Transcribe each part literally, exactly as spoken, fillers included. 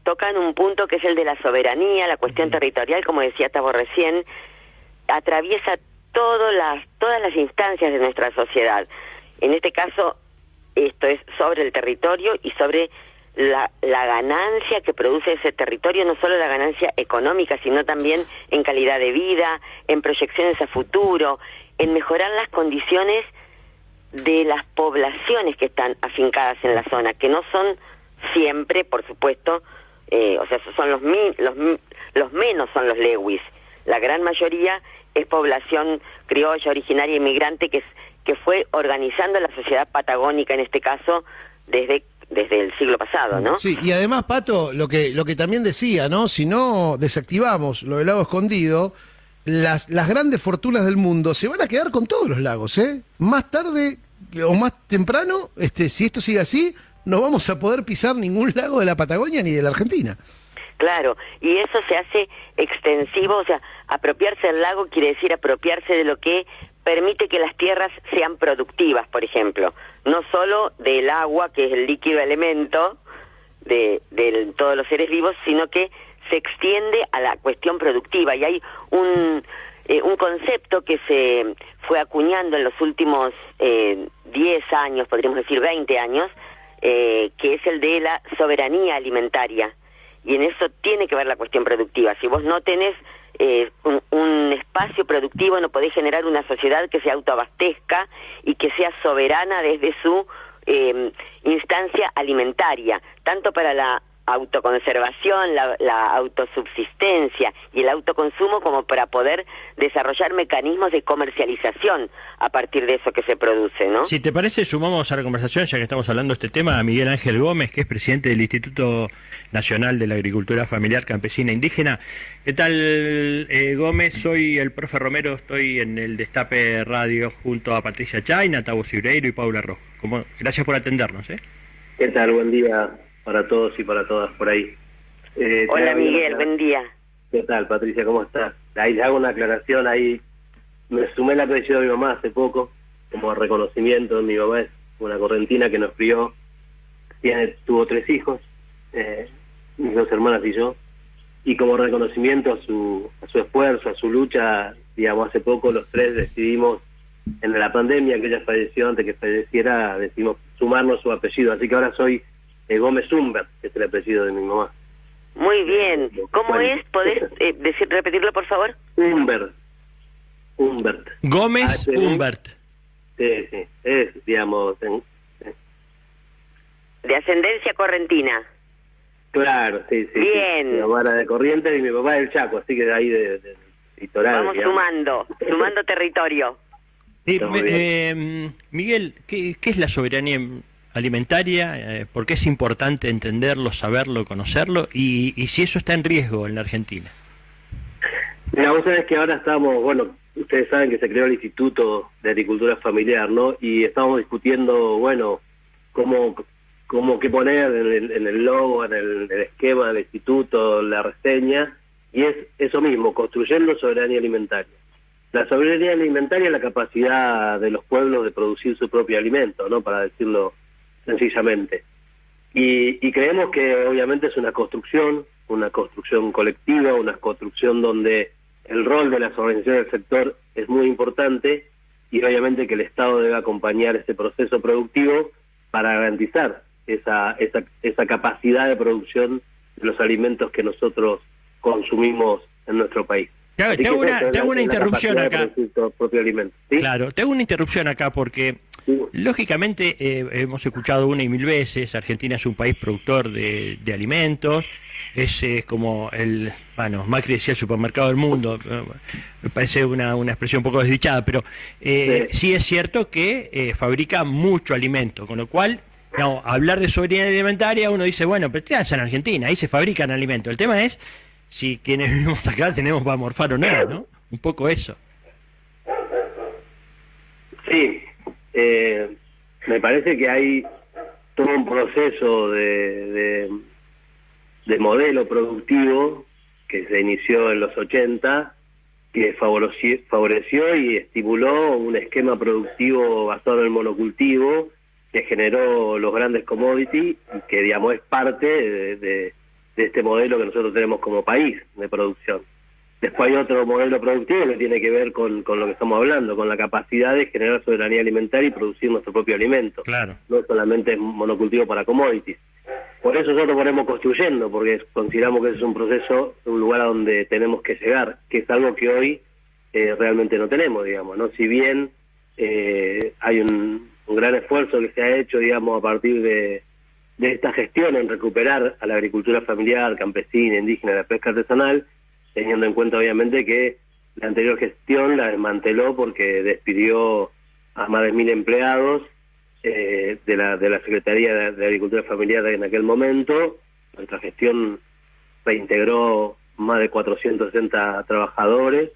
tocan un punto que es el de la soberanía, la cuestión uh-huh. territorial, como decía Tavo recién, atraviesa todo las, todas las instancias de nuestra sociedad. En este caso, esto es sobre el territorio y sobre la, la ganancia que produce ese territorio, no solo la ganancia económica, sino también en calidad de vida, en proyecciones a futuro, en mejorar las condiciones de las poblaciones que están afincadas en la zona, que no son siempre, por supuesto, eh, o sea, son los, mi, los, los menos son los lewis. La gran mayoría es población criolla, originaria, inmigrante, que, es, que fue organizando la sociedad patagónica, en este caso, desde desde el siglo pasado, ¿no? Sí, y además, Pato, lo que lo que también decía, ¿no? Si no desactivamos lo del lago escondido, las, las grandes fortunas del mundo se van a quedar con todos los lagos, ¿eh? Más tarde o más temprano, este, si esto sigue así, no vamos a poder pisar ningún lago de la Patagonia ni de la Argentina. Claro, y eso se hace extensivo, o sea, apropiarse del lago quiere decir apropiarse de lo que permite que las tierras sean productivas, por ejemplo, no solo del agua, que es el líquido elemento de, de todos los seres vivos, sino que se extiende a la cuestión productiva, y hay un, eh, un concepto que se fue acuñando en los últimos eh, diez años, podríamos decir veinte años, eh, que es el de la soberanía alimentaria, y en eso tiene que ver la cuestión productiva. Si vos no tenés eh, un, un espacio productivo, no podés generar una sociedad que se autoabastezca y que sea soberana desde su eh, instancia alimentaria, tanto para la autoconservación, la, la autosubsistencia y el autoconsumo, como para poder desarrollar mecanismos de comercialización a partir de eso que se produce, ¿no? Si te parece, sumamos a la conversación, ya que estamos hablando de este tema, a Miguel Ángel Gómez, que es presidente del Instituto Nacional de la Agricultura Familiar Campesina Indígena. ¿Qué tal, eh, Gómez? Soy el profe Romero, estoy en el Destape Radio junto a Patricia Chaina, Tavo Cibreiro y Paula Rojo. Como, gracias por atendernos, ¿eh? ¿Qué tal? Buen día para todos y para todas por ahí. Eh, Hola Miguel, buen día. ¿Qué tal, Patricia? ¿Cómo estás? Ahí le hago una aclaración, ahí me sumé el apellido de mi mamá hace poco, como reconocimiento. Mi mamá es una correntina que nos crió, tiene, tuvo tres hijos, eh, mis dos hermanas y yo, y como reconocimiento a su, a su esfuerzo, a su lucha, digamos, hace poco los tres decidimos, en la pandemia que ella falleció, antes que falleciera, decidimos sumarnos su apellido, así que ahora soy Eh, Gómez Humbert, que es el apellido de mi mamá. Muy bien. ¿Cómo bueno. es? ¿Podés eh, decir, repetirlo, por favor? Humbert. Humbert. Gómez H Humbert. Sí, sí. Es, digamos... En, eh. De ascendencia correntina. Claro, sí, sí. Bien. Sí. Mi mamá era de Corrientes y mi papá del Chaco, así que de ahí de, de, de litoral. Vamos digamos. sumando, sumando territorio. Eh, eh, Miguel, ¿qué, ¿qué es la soberanía alimentaria? Eh, ¿Por qué es importante entenderlo, saberlo, conocerlo? Y, y si eso está en riesgo en la Argentina. Mira, vos sabés que ahora estamos, bueno, ustedes saben que se creó el Instituto de Agricultura Familiar, ¿no? Y estamos discutiendo, bueno, cómo, cómo qué poner en el, en el logo, en el, en el esquema del instituto, la reseña, y es eso mismo, construyendo soberanía alimentaria. La soberanía alimentaria es la capacidad de los pueblos de producir su propio alimento, ¿no? Para decirlo sencillamente. Y, y creemos que obviamente es una construcción, una construcción colectiva, una construcción donde el rol de las organizaciones del sector es muy importante, y obviamente que el Estado debe acompañar ese proceso productivo para garantizar esa, esa, esa capacidad de producción de los alimentos que nosotros consumimos en nuestro país. Te hago, te hago una, te hago una interrupción acá. Propio alimento, ¿sí? Claro, te hago una interrupción acá porque, sí, lógicamente, eh, hemos escuchado una y mil veces, Argentina es un país productor de, de alimentos, es eh, como el, bueno, Macri decía el supermercado del mundo, eh, me parece una, una expresión un poco desdichada, pero eh, sí. sí es cierto que eh, fabrica mucho alimento, con lo cual, no, hablar de soberanía alimentaria, uno dice, bueno, pero te en Argentina, ahí se fabrican alimentos. El tema es si quienes vivimos acá tenemos para morfar o no, ¿no? Un poco eso. Sí, eh, me parece que hay todo un proceso de, de, de modelo productivo que se inició en los ochenta, que favoreció, favoreció y estimuló un esquema productivo basado en el monocultivo, que generó los grandes commodities y que, digamos, es parte de, de, de este modelo que nosotros tenemos como país de producción. Después hay otro modelo productivo que tiene que ver con, con lo que estamos hablando, con la capacidad de generar soberanía alimentaria y producir nuestro propio alimento. Claro. No solamente es monocultivo para commodities. Por eso nosotros ponemos construyendo, porque consideramos que ese es un proceso, un lugar a donde tenemos que llegar, que es algo que hoy eh, realmente no tenemos, digamos, ¿no? Si bien eh, hay un, un gran esfuerzo que se ha hecho, digamos, a partir de, de esta gestión en recuperar a la agricultura familiar, campesina, indígena, la pesca artesanal, teniendo en cuenta obviamente que la anterior gestión la desmanteló porque despidió a más de mil empleados eh, de la de la Secretaría de, de Agricultura Familiar en aquel momento. Nuestra gestión reintegró más de cuatrocientos sesenta trabajadores,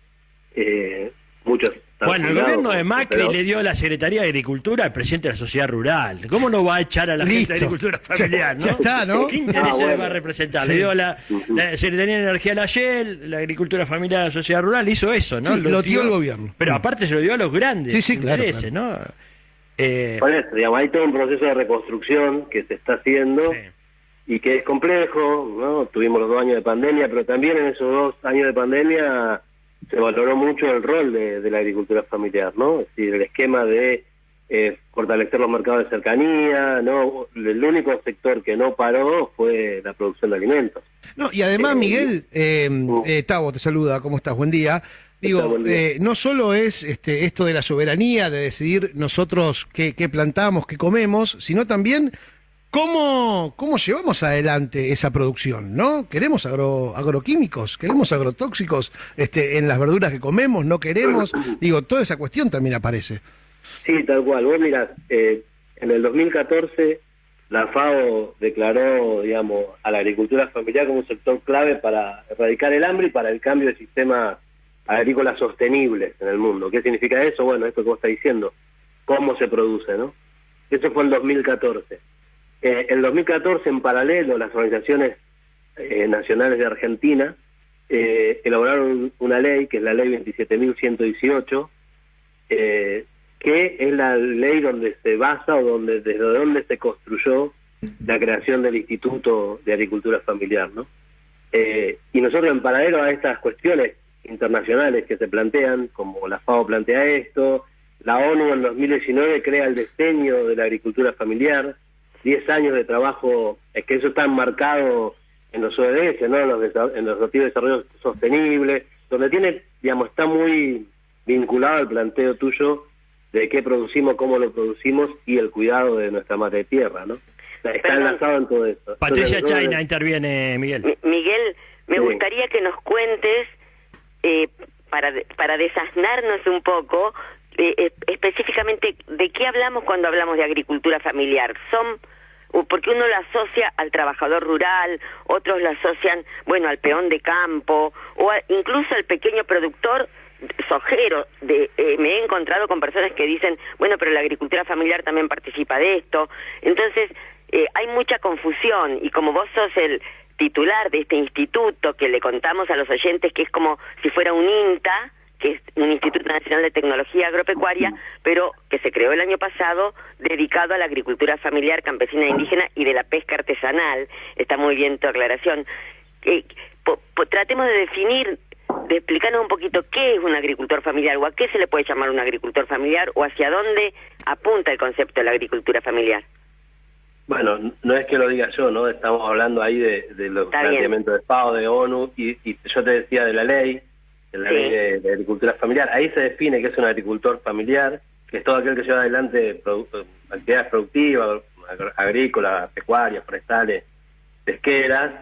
eh, muchos... Bueno, el gobierno de Macri pero... le dio la Secretaría de Agricultura al presidente de la Sociedad Rural. ¿Cómo no va a echar a la Listo. gente de Agricultura Familiar, Ya, no? ya está, ¿no? ¿Qué intereses Ah, bueno. le va a representar? Sí. Le dio la, la Secretaría de Energía a la Shell, la Agricultura Familiar a la Sociedad Rural, hizo eso, ¿no? Sí, lo dio el gobierno. Pero aparte se lo dio a los grandes Sí, sí, claro, intereses, ¿no? Eh, Por eso, digamos, hay todo un proceso de reconstrucción que se está haciendo sí. y que es complejo, ¿no? Tuvimos los dos años de pandemia, pero también en esos dos años de pandemia se valoró mucho el rol de, de la agricultura familiar, ¿no? Es decir, el esquema de eh, fortalecer los mercados de cercanía, ¿no? El único sector que no paró fue la producción de alimentos. No, y además, Eh, Miguel, eh, uh. eh, Tavo te saluda, ¿cómo estás? Buen día. Digo, Buen día. eh, no solo es este, esto de la soberanía, de decidir nosotros qué, qué plantamos, qué comemos, sino también cómo, cómo llevamos adelante esa producción, ¿no? ¿Queremos agro, agroquímicos? ¿Queremos agrotóxicos este, en las verduras que comemos? ¿No queremos? Digo, toda esa cuestión también aparece. Sí, tal cual. Vos mirás, eh, en el dos mil catorce la FAO declaró, digamos, a la agricultura familiar como un sector clave para erradicar el hambre y para el cambio de sistemas agrícolas sostenibles en el mundo. ¿Qué significa eso? Bueno, esto que vos estás diciendo, cómo se produce, ¿no? Eso fue en dos mil catorce. Eh, en dos mil catorce, en paralelo, las organizaciones eh, nacionales de Argentina eh, elaboraron una ley, que es la ley veintisiete mil ciento dieciocho, eh, que es la ley donde se basa o donde desde donde se construyó la creación del Instituto de Agricultura Familiar, ¿no? Eh, y nosotros, en paralelo a estas cuestiones internacionales que se plantean, como la FAO plantea esto, la ONU en dos mil diecinueve crea el diseño de la agricultura familiar, diez años de trabajo, es que eso está enmarcado en los O E D S, ¿no? En los, en los Objetivos de Desarrollo Sostenible, donde tiene, digamos, está muy vinculado al planteo tuyo de qué producimos, cómo lo producimos y el cuidado de nuestra madre tierra, ¿no? Está Perdón. enlazado en todo esto. Patricia Entonces, China nosotros- interviene, Miguel. Mi- Miguel, me Sí. gustaría que nos cuentes, eh, para, de- para desasnarnos un poco, eh, eh, específicamente de qué hablamos cuando hablamos de agricultura familiar. Son, u- porque uno lo asocia al trabajador rural, otros lo asocian, bueno, al peón de campo, o a- incluso al pequeño productor sojero. De, eh, me he encontrado con personas que dicen, bueno, pero la agricultura familiar también participa de esto. Entonces, eh, hay mucha confusión, y como vos sos el titular de este instituto, que le contamos a los oyentes que es como si fuera un INTA, que es un Instituto Nacional de Tecnología Agropecuaria, pero que se creó el año pasado, dedicado a la agricultura familiar, campesina e indígena y de la pesca artesanal. Está muy bien tu aclaración. Eh, po- po- tratemos de definir, de explicarnos un poquito qué es un agricultor familiar, o a qué se le puede llamar un agricultor familiar, o hacia dónde apunta el concepto de la agricultura familiar. Bueno, no es que lo diga yo, ¿no? Estamos hablando ahí de, de los Está bien. planteamientos de FAO, de ONU, y, y yo te decía de la ley, de la Sí. ley de, de agricultura familiar. Ahí se define que es un agricultor familiar, que es todo aquel que lleva adelante produ- actividades productivas, agr- agrícolas, pecuarias, forestales, pesqueras,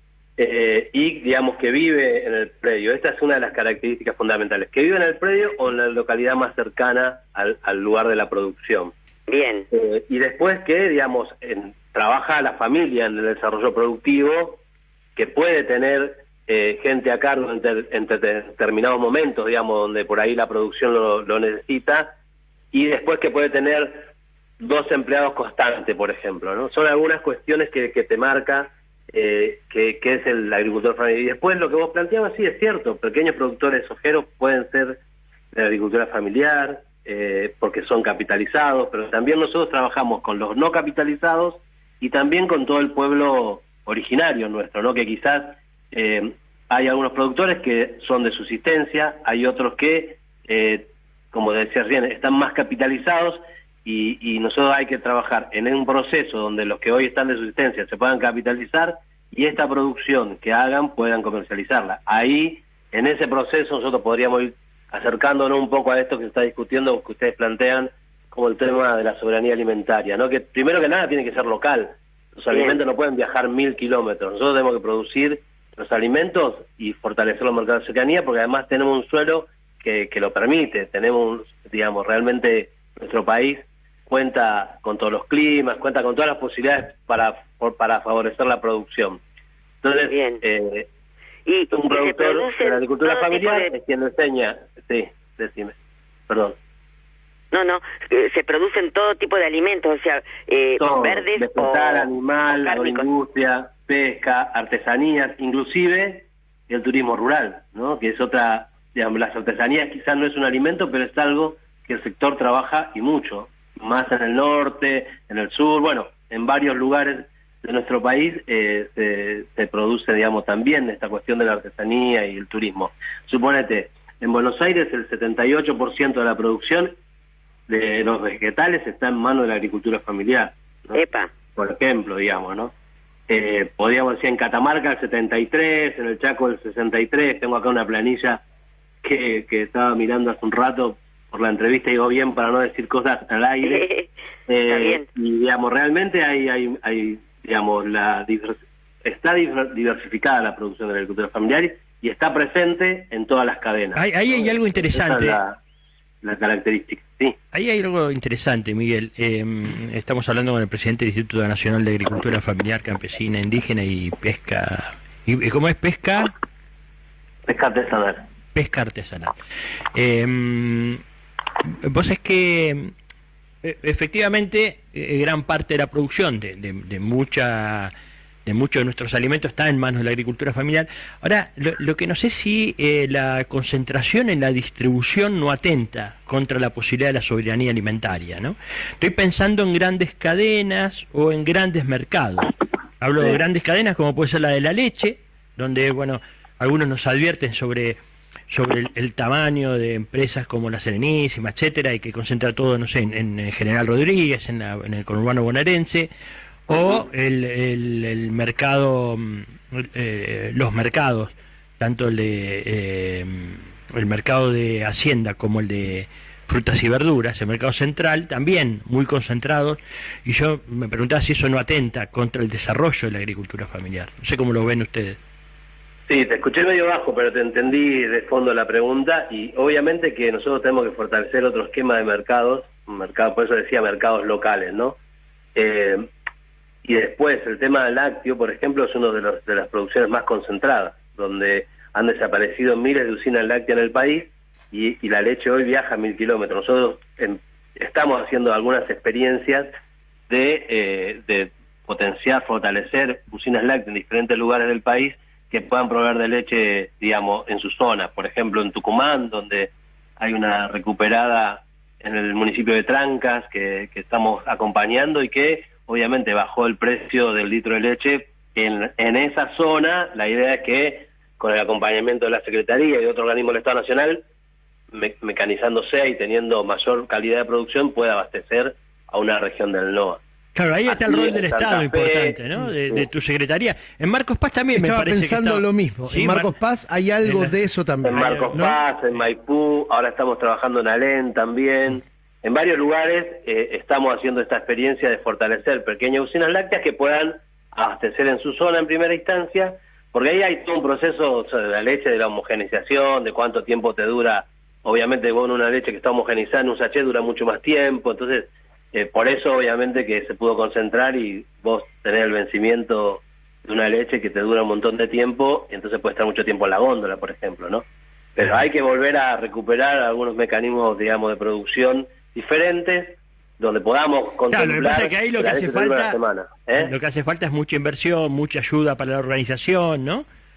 eh, y digamos que vive en el predio. Esta es una de las características fundamentales, que vive en el predio o en la localidad más cercana al, al lugar de la producción. Bien, Eh, y después que, digamos, en- trabaja la familia en el desarrollo productivo, que puede tener eh, gente a cargo en, ter- en ter- determinados momentos, digamos, donde por ahí la producción lo, lo necesita, y después que puede tener dos empleados constantes, por ejemplo, ¿no? Son algunas cuestiones que, que te marca eh, que, que es el agricultor familiar. Y después lo que vos planteabas, sí, es cierto, pequeños productores sojeros pueden ser de la agricultura familiar, eh, porque son capitalizados, pero también nosotros trabajamos con los no capitalizados y también con todo el pueblo originario nuestro, ¿no? Que quizás eh, hay algunos productores que son de subsistencia, hay otros que, eh, como decías bien, están más capitalizados y, y nosotros hay que trabajar en un proceso donde los que hoy están de subsistencia se puedan capitalizar y esta producción que hagan puedan comercializarla. Ahí, en ese proceso, nosotros podríamos ir acercándonos un poco a esto que se está discutiendo, que ustedes plantean, como el tema de la soberanía alimentaria, ¿no? Que primero que nada tiene que ser local. Los Bien. alimentos no pueden viajar mil kilómetros. Nosotros tenemos que producir los alimentos y fortalecer los mercados de cercanía, porque además tenemos un suelo que, que lo permite. Tenemos, digamos, realmente nuestro país cuenta con todos los climas, cuenta con todas las posibilidades para, para favorecer la producción. Entonces, Bien. Eh, y un productor de la agricultura familiar de... es quien enseña. Sí, decime, perdón. No, no, eh, se producen todo tipo de alimentos, o sea, eh, todo, verdes vegetal, o animal, o agroindustria, pesca, artesanías, inclusive el turismo rural, ¿no? Que es otra, digamos, las artesanías quizás no es un alimento, pero es algo que el sector trabaja y mucho, más en el norte, en el sur, bueno, en varios lugares de nuestro país eh, se, se produce, digamos, también esta cuestión de la artesanía y el turismo. Suponete, en Buenos Aires el setenta y ocho por ciento de la producción de los vegetales está en manos de la agricultura familiar, ¿no? Epa. Por ejemplo, digamos, ¿no? Eh, podríamos decir en Catamarca el setenta y tres, en el Chaco el sesenta y tres, tengo acá una planilla que, que estaba mirando hace un rato por la entrevista, digo bien para no decir cosas al aire. Está eh, bien. Y digamos, realmente hay, hay, hay digamos, la divers está diversificada la producción de la agricultura familiar y está presente en todas las cadenas. Ahí, ahí hay algo interesante. Esa es la, la característica, sí. Ahí hay algo interesante, Miguel. Eh, estamos hablando con el presidente del Instituto Nacional de Agricultura Familiar, Campesina, Indígena y Pesca. ¿Y, y cómo es pesca? Pesca artesanal. Pesca artesanal. Eh, vos es que efectivamente eh, gran parte de la producción de, de, de mucha de muchos de nuestros alimentos está en manos de la agricultura familiar. Ahora, lo, lo que no sé si eh, la concentración en la distribución no atenta contra la posibilidad de la soberanía alimentaria, ¿no? Estoy pensando en grandes cadenas o en grandes mercados. Hablo de grandes cadenas como puede ser la de la leche, donde, bueno, algunos nos advierten sobre sobre el, el tamaño de empresas como la Serenísima, etcétera, y que concentra todo, no sé, en, en General Rodríguez, en, la, en el conurbano bonaerense, o el, el, el mercado, eh, los mercados, tanto el de eh, el mercado de Hacienda como el de frutas y verduras, el mercado central, también muy concentrados, y yo me preguntaba si eso no atenta contra el desarrollo de la agricultura familiar. No sé cómo lo ven ustedes. Sí, te escuché medio bajo, pero te entendí de fondo la pregunta, y obviamente que nosotros tenemos que fortalecer otro esquema de mercados, mercado, por eso decía mercados locales, ¿no? Eh, y después, el tema del lácteo, por ejemplo, es una de, los, de las producciones más concentradas, donde han desaparecido miles de usinas lácteas en el país, y, y la leche hoy viaja a mil kilómetros. Nosotros eh, estamos haciendo algunas experiencias de, eh, de potenciar, fortalecer usinas lácteas en diferentes lugares del país, que puedan proveer de leche, digamos, en su zona. Por ejemplo, en Tucumán, donde hay una recuperada en el municipio de Trancas, que, que estamos acompañando y que obviamente bajó el precio del litro de leche. En, en esa zona, la idea es que con el acompañamiento de la Secretaría y de otro organismo del Estado Nacional, me, mecanizándose y teniendo mayor calidad de producción, pueda abastecer a una región del N O A. Claro, ahí está el rol del Estado Fe, importante, ¿no? De, de tu secretaría. En Marcos Paz también estaba me parece pensando que estaba... lo mismo. ¿Sí? En Marcos Mar... Paz hay algo la... de eso también. En Marcos ¿no? Paz, en Maipú, ahora estamos trabajando en Alén también. En varios lugares eh, estamos haciendo esta experiencia de fortalecer pequeñas usinas lácteas que puedan abastecer en su zona en primera instancia, porque ahí hay todo un proceso, o sea, de la leche, de la homogeneización, de cuánto tiempo te dura. Obviamente, vos en una leche que está homogeneizada en un sachet dura mucho más tiempo, entonces... Eh, por eso, obviamente, que se pudo concentrar y vos tenés el vencimiento de una leche que te dura un montón de tiempo, y entonces puede estar mucho tiempo en la góndola, por ejemplo, ¿no? Pero hay que volver a recuperar algunos mecanismos, digamos, de producción diferentes, donde podamos contemplar... Claro, lo que pasa es que ahí lo que hace falta, semana, ¿eh? lo que hace falta es mucha inversión, mucha ayuda para la organización, ¿no?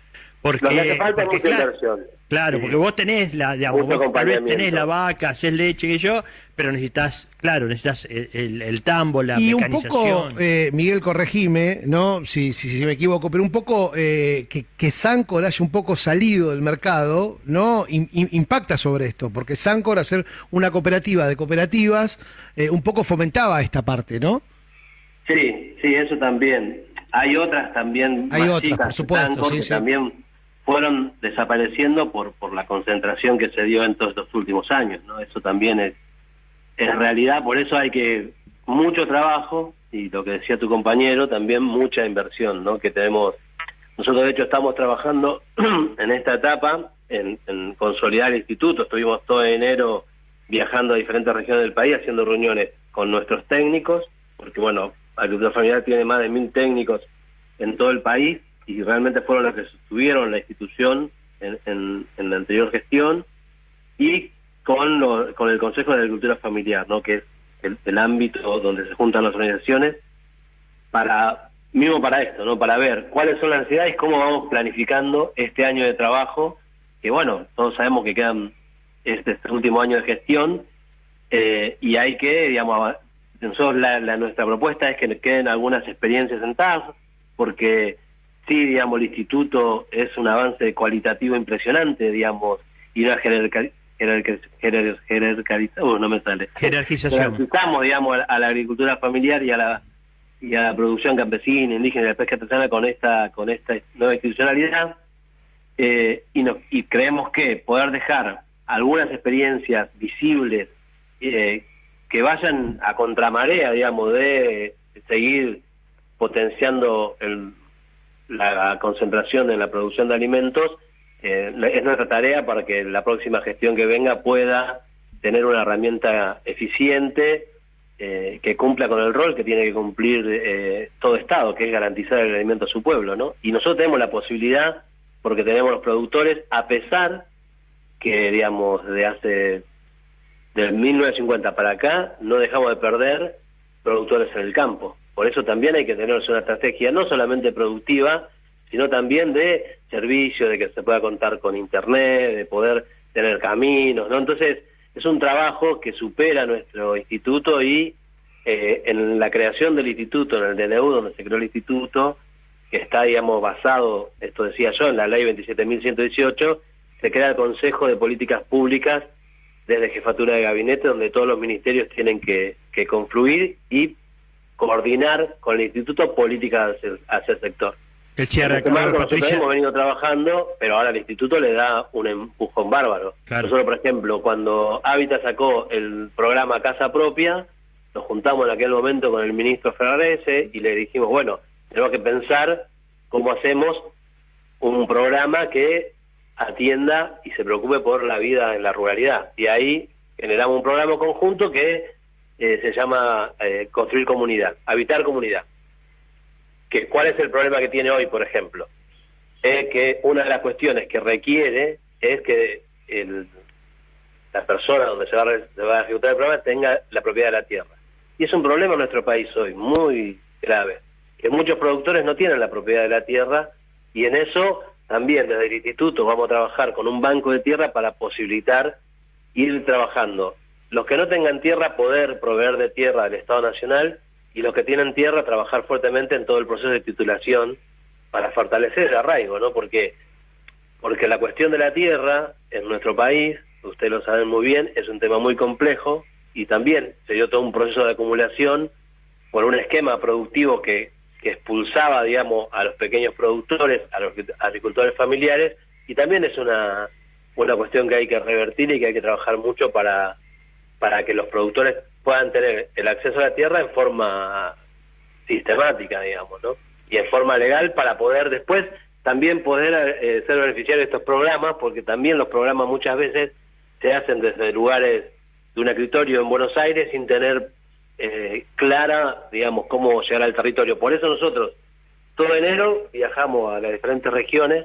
Porque, Lo que hace falta es porque, mucha claro, inversión. Claro, porque vos tenés la, digamos, Mucho vos tal vez acompañamiento. tenés la vaca, haces leche que yo, pero necesitas, claro, necesitas el, el, el tambo, la Y un mecanización. poco, eh, Miguel, corregime, ¿no? Si, si, si me equivoco, pero un poco eh, que, que Sancor haya un poco salido del mercado, ¿no? In- in- impacta sobre esto, porque Sancor, al ser una cooperativa de cooperativas, eh, un poco fomentaba esta parte, ¿no? Sí, sí, eso también. Hay otras también Hay más otras, chicas por supuesto, de Sancor, sí, que sí. también fueron desapareciendo por, por la concentración que se dio en todos estos últimos años, ¿no? Eso también es, es realidad, por eso hay que mucho trabajo, y lo que decía tu compañero, también mucha inversión, ¿no? Que tenemos, nosotros de hecho estamos trabajando en esta etapa, en, en consolidar el instituto, estuvimos todo enero viajando a diferentes regiones del país, haciendo reuniones con nuestros técnicos, porque bueno, Agricultura Familiar tiene más de mil técnicos en todo el país, y realmente fueron los que sostuvieron la institución en, en, en la anterior gestión, y con, lo, con el Consejo de Agricultura Familiar, ¿no? Que es el, el ámbito donde se juntan las organizaciones, para mismo para esto, ¿no? Para ver cuáles son las necesidades y cómo vamos planificando este año de trabajo, que bueno, todos sabemos que quedan este, este último año de gestión, eh, y hay que, digamos, nosotros la, la, nuestra propuesta es que queden algunas experiencias en T A F, porque sí, digamos, el instituto es un avance cualitativo impresionante, digamos, y una jerarquización, uh, no me sale. Jerarquización. Jerarquizamos, digamos, a, a la agricultura familiar y a la y a la producción campesina, indígena y la pesca artesanal con esta con esta nueva institucionalidad, eh, y, no, y creemos que poder dejar algunas experiencias visibles eh, que vayan a contramarea, digamos, de seguir potenciando el la concentración en la producción de alimentos, eh, es nuestra tarea para que la próxima gestión que venga pueda tener una herramienta eficiente eh, que cumpla con el rol que tiene que cumplir eh, todo Estado, que es garantizar el alimento a su pueblo, ¿no? Y nosotros tenemos la posibilidad, porque tenemos los productores, a pesar que, digamos, de hace del mil novecientos cincuenta para acá, no dejamos de perder productores en el campo. Por eso también hay que tener una estrategia no solamente productiva, sino también de servicio, de que se pueda contar con internet, de poder tener caminos, ¿no? Entonces, es un trabajo que supera nuestro instituto y eh, en la creación del instituto, en el D N U, donde se creó el instituto, que está, digamos, basado, esto decía yo, en la ley veintisiete mil ciento dieciocho, se crea el Consejo de Políticas Públicas desde Jefatura de Gabinete, donde todos los ministerios tienen que, que confluir y coordinar con el instituto políticas hacia, hacia el sector. El cierre este de marco nosotros Patricia. hemos venido trabajando, pero ahora el instituto le da un empujón bárbaro. Claro. Nosotros, por ejemplo, cuando Hábitat sacó el programa Casa Propia, nos juntamos en aquel momento con el ministro Ferrarese y le dijimos, bueno, tenemos que pensar cómo hacemos un programa que atienda y se preocupe por la vida en la ruralidad. Y ahí generamos un programa conjunto que eh, se llama eh, Construir Comunidad, Habitar Comunidad. Que, ¿cuál es el problema que tiene hoy, por ejemplo? Es que una de las cuestiones que requiere es que el, la persona donde se va, a, se va a ejecutar el programa tenga la propiedad de la tierra. Y es un problema en nuestro país hoy, muy grave, que muchos productores no tienen la propiedad de la tierra, y en eso también desde el instituto vamos a trabajar con un banco de tierra para posibilitar ir trabajando. Los que no tengan tierra, poder proveer de tierra al Estado Nacional, y los que tienen tierra, trabajar fuertemente en todo el proceso de titulación para fortalecer el arraigo, ¿no? Porque, porque la cuestión de la tierra en nuestro país, ustedes lo saben muy bien, es un tema muy complejo, y también se dio todo un proceso de acumulación por un esquema productivo que, que expulsaba, digamos, a los pequeños productores, a los agricultores familiares, y también es una, una cuestión que hay que revertir y que hay que trabajar mucho para, para que los productores puedan tener el acceso a la tierra en forma sistemática, digamos, ¿no? Y en forma legal, para poder después también poder eh, ser beneficiarios de estos programas, porque también los programas muchas veces se hacen desde lugares de un escritorio en Buenos Aires sin tener eh, clara, digamos, cómo llegar al territorio. Por eso nosotros todo enero viajamos a las diferentes regiones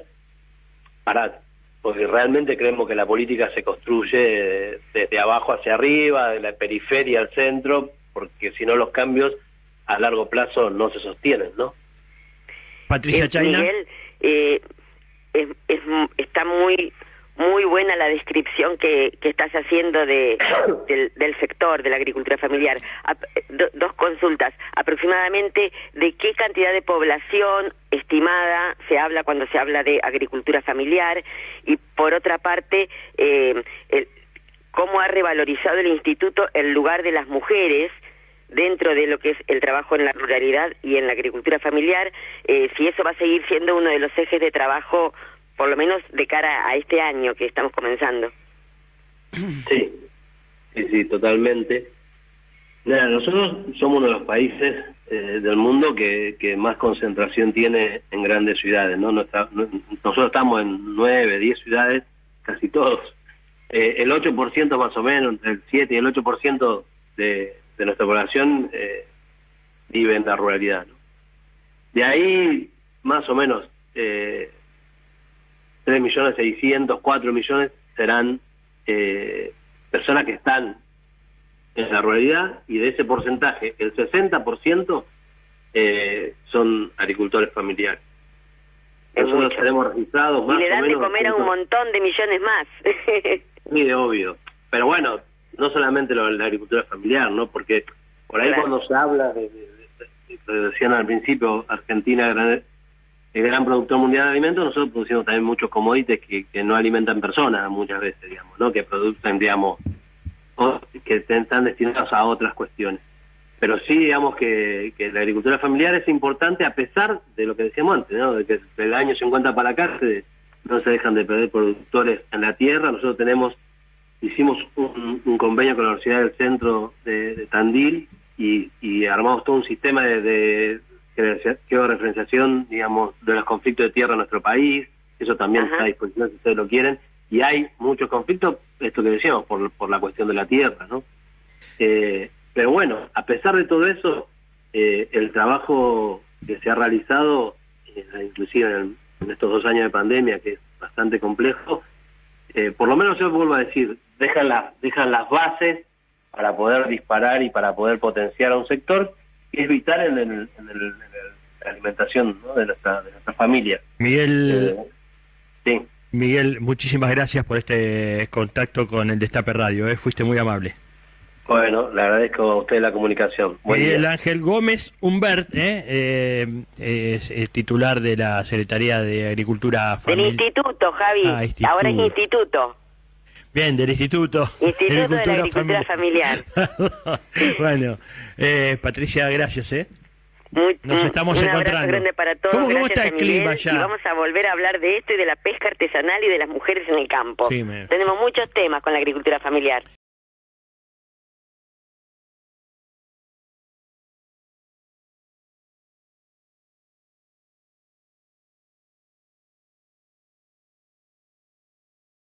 para, porque realmente creemos que la política se construye desde abajo hacia arriba, de la periferia al centro, porque si no los cambios a largo plazo no se sostienen, ¿no? Patricia Eh, Chayna. Miguel, eh, es, es, está muy muy buena la descripción que, que estás haciendo de, del, del sector de la agricultura familiar. A, do, dos consultas. Aproximadamente, ¿de qué cantidad de población estimada se habla cuando se habla de agricultura familiar? Y por otra parte, eh, el, ¿cómo ha revalorizado el instituto el lugar de las mujeres dentro de lo que es el trabajo en la ruralidad y en la agricultura familiar? Eh, si eso va a seguir siendo uno de los ejes de trabajo, por lo menos de cara a este año que estamos comenzando. Sí, sí, sí, totalmente. Nada, nosotros somos uno de los países eh, del mundo que, que más concentración tiene en grandes ciudades, ¿no? Nuestra, no, nosotros estamos en nueve, diez ciudades, casi todos. Eh, el ocho por ciento más o menos, entre el siete y el ocho por ciento de, de nuestra población eh, vive en la ruralidad, ¿no? De ahí, más o menos, eh, tres millones seiscientos, cuatro millones serán eh, personas que están en la ruralidad, y de ese porcentaje, el sesenta por ciento eh, son agricultores familiares. Nosotros tenemos registrados más o menos... Y le dan de comer a un montón de millones más. Sí, de obvio. Pero bueno, no solamente lo, la agricultura familiar, ¿no? Porque por ahí, claro, cuando se habla de, de, de, de, de decían al principio, Argentina gran, el gran productor mundial de alimentos, nosotros producimos también muchos commodities que, que no alimentan personas muchas veces, digamos, ¿no? Que producen, digamos, o que están destinados a otras cuestiones. Pero sí, digamos que, que la agricultura familiar es importante, a pesar de lo que decíamos antes, ¿no? De que del año cincuenta para acá se, no se dejan de perder productores en la tierra. Nosotros tenemos, hicimos un, un convenio con la Universidad del Centro de, de Tandil y, y armamos todo un sistema de, de georreferenciación, digamos, de los conflictos de tierra en nuestro país. Eso también Ajá. está a disposición si ustedes lo quieren. Y hay muchos conflictos, esto que decíamos, por, por la cuestión de la tierra, ¿no? Eh, pero bueno, a pesar de todo eso, eh, el trabajo que se ha realizado, eh, inclusive en, en estos dos años de pandemia, que es bastante complejo, eh, por lo menos yo vuelvo a decir, dejan, la, dejan las bases para poder disparar y para poder potenciar a un sector que es vital en, el, en, el, en el, la alimentación, ¿no? de, nuestra, de nuestra familia. Miguel... Eh, sí. Miguel, muchísimas gracias por este contacto con el Destape Radio, ¿eh? Fuiste muy amable. Bueno, le agradezco a usted la comunicación. Buen Miguel día. Ángel Gómez Humbert, ¿eh? Eh, es, es titular de la Secretaría de Agricultura Familiar. Del instituto, Javi. Ah, instituto. Ahora es instituto. Bien, del Instituto, instituto de, de la Agricultura Familiar. familiar. Bueno, eh, Patricia, gracias, ¿eh? Muy, Nos estamos un encontrando. Abrazo grande para todos. ¿Cómo, cómo está el clima ya? Y vamos a volver a hablar de esto y de la pesca artesanal y de las mujeres en el campo. Sí, me... Tenemos muchos temas con la agricultura familiar.